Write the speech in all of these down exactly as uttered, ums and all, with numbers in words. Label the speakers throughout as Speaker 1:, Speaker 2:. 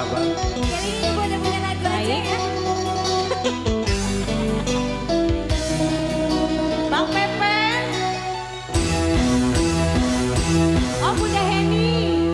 Speaker 1: Abang.
Speaker 2: Jadi boleh punya lagu aja ya. Bang Pepe. Oh Bunda Heni.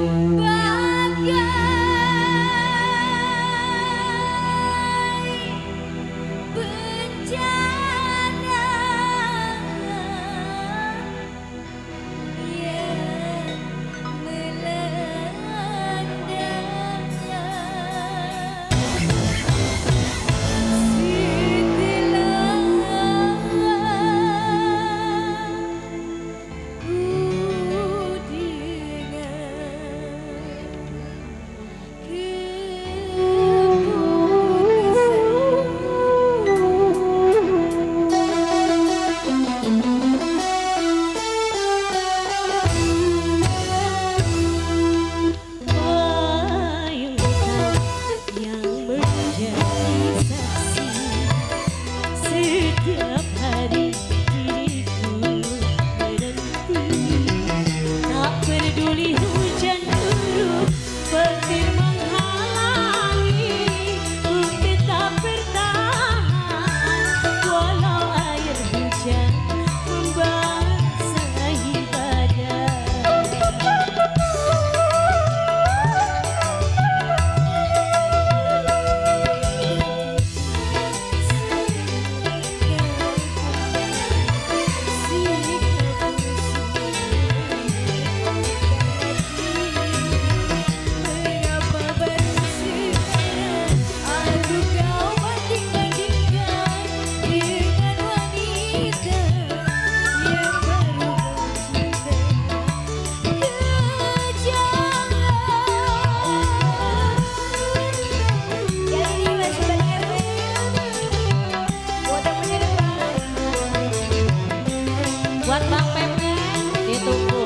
Speaker 2: Buat Bang Pepe ditunggu.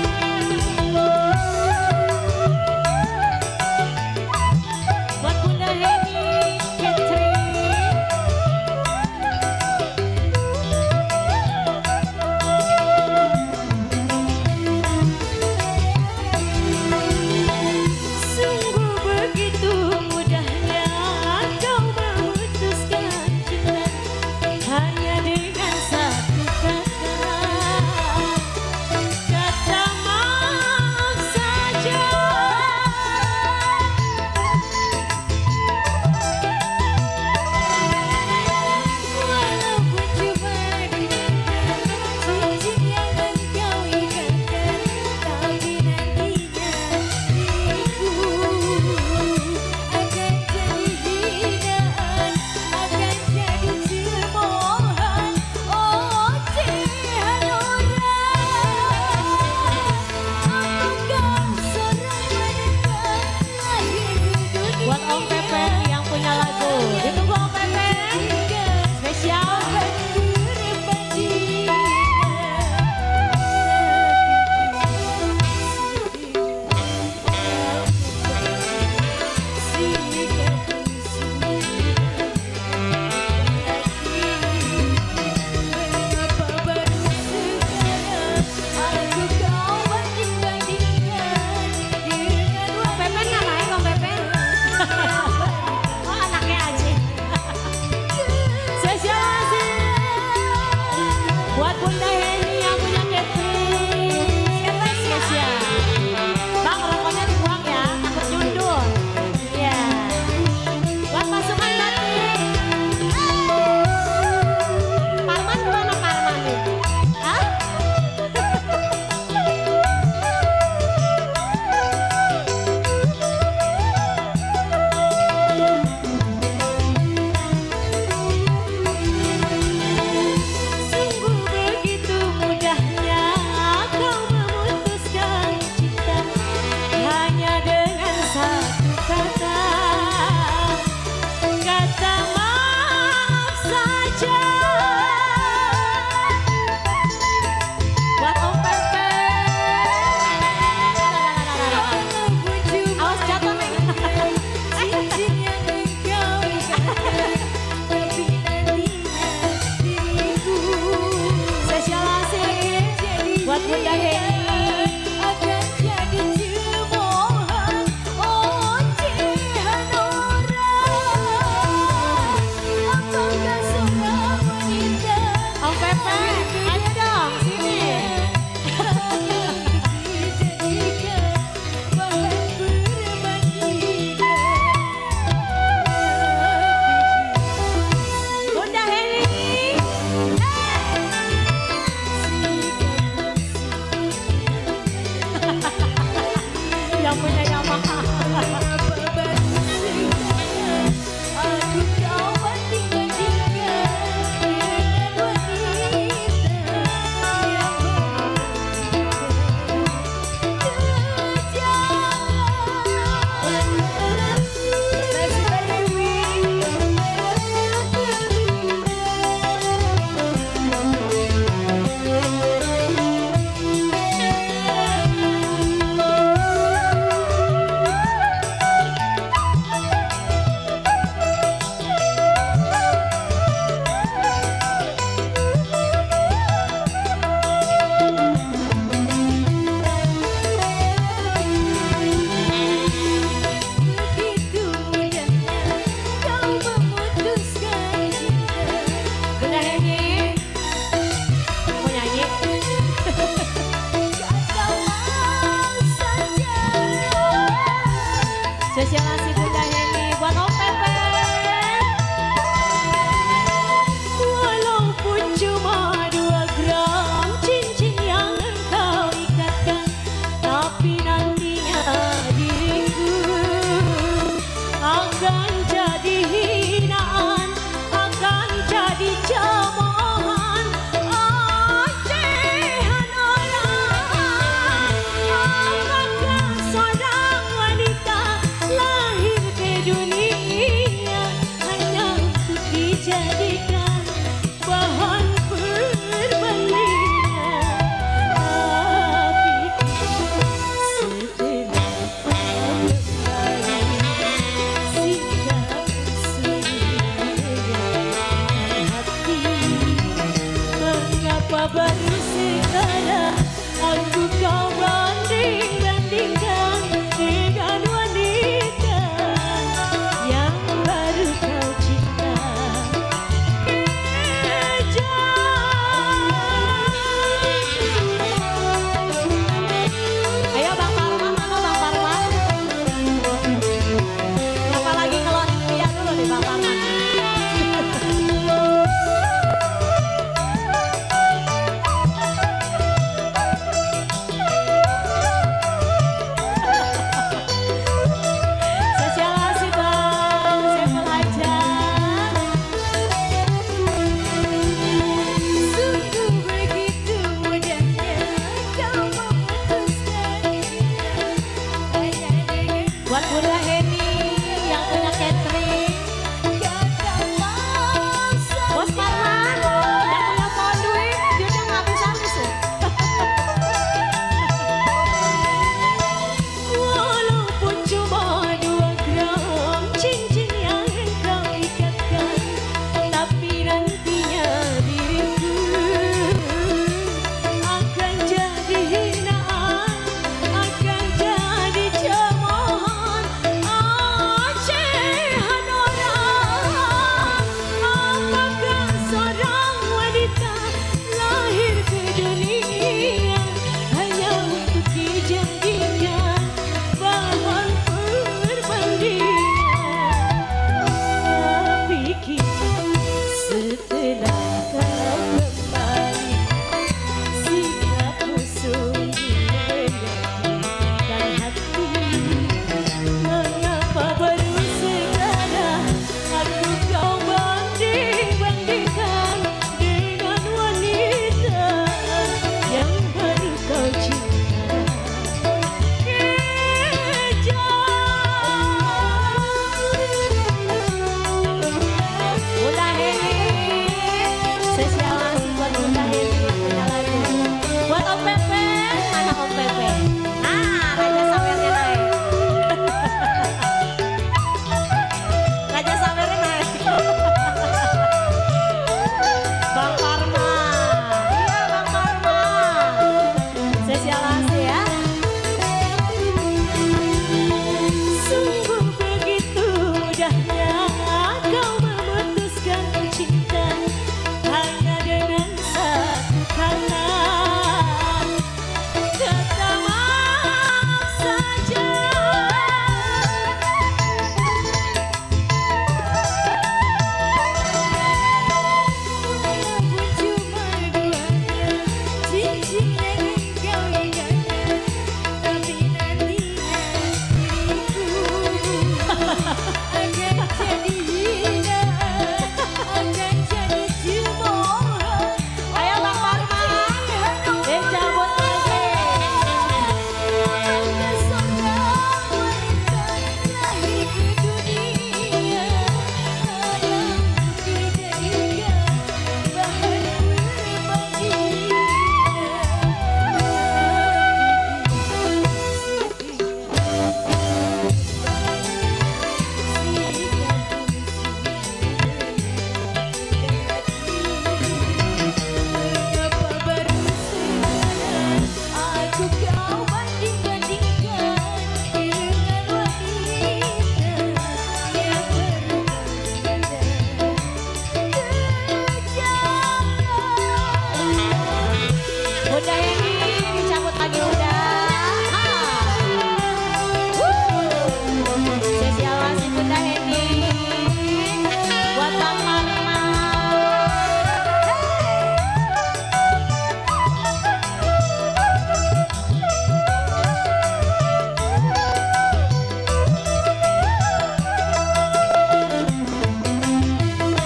Speaker 2: Buat Bunda Heni Catherine. Sungguh begitu mudahnya kau memutuskan cinta hanya dengan satu kata. Buat Om Pepe yang punya lagu, ditunggu Om Pepe spesial. Buat Bunda Heni yang punya catering, siapa spesial? Bang, rokoknya dibuang ya, takut nyundul. Iya. Buat pasukan batik. Parman mana Parman nih? Hah? Buat Bunda Heni akan jadi cemohan, oh cihan Mengapa baru sekarang aku kau banding-bandingkan dengan wanita yang baru kau cinta. Ayo Bang Parman, mana Bang Parman? Apa lagi ngeluarin dia dulu nih Bang Parman? Buat Bunda Heni yang punya catering, Bos Parman yang punya konduit, duitnya nggak habis-habis ya. Walaupun cuma dua gram cincin yang engkau ikatkan, tapi nantinya diriku akan jadi hinaan, akan jadi cemoohan.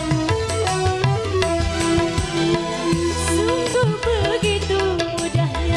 Speaker 2: Sungguh begitu mudahnya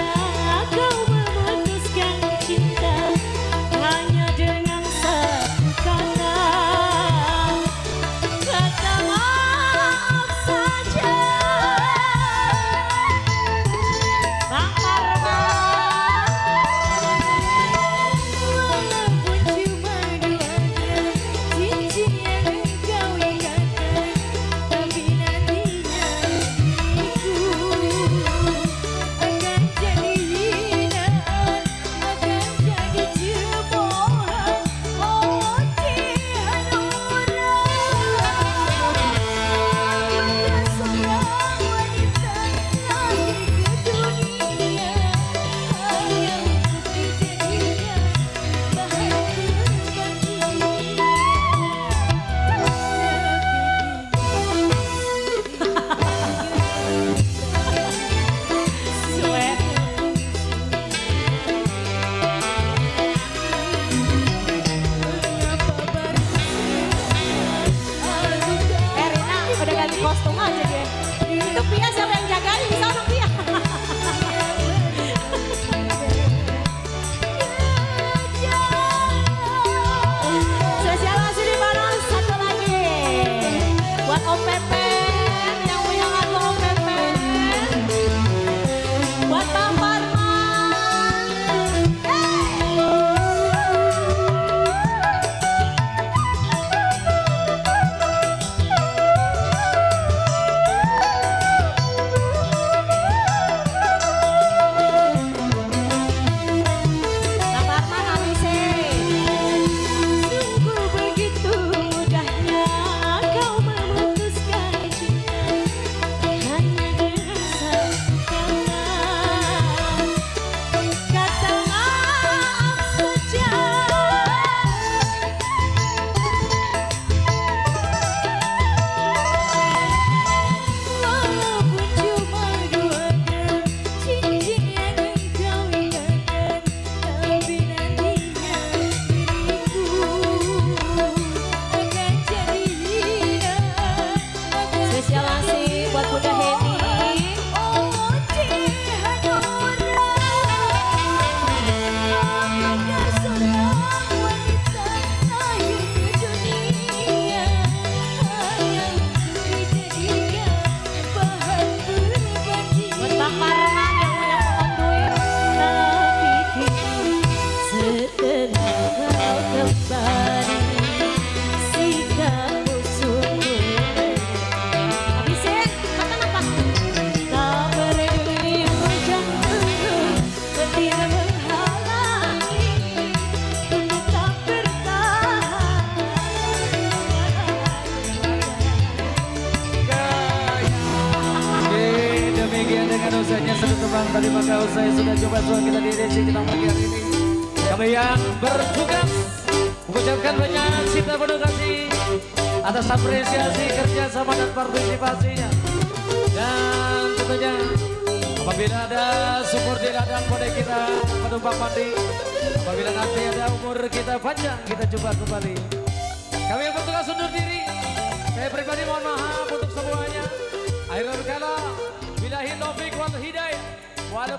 Speaker 1: dengan usahanya satu tebang tadi maka usai sudah coba suara kita di Desi kita pagi hari ini. Kami yang bertugas mengucapkan banyak cinta penuh kasih atas apresiasi kerjasama dan partisipasinya. Dan tentunya apabila ada sumur di ladang pada kita penumpang mandi, apabila nanti ada umur kita panjang, kita coba kembali. Kami yang bertugas undur diri. Saya pribadi mohon maaf untuk semuanya. Akhirul kalam, billahi taufiq wal hidayah.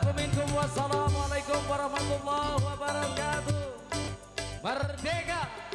Speaker 1: Wassalamualaikum warahmatullahi wabarakatuh. Merdeka!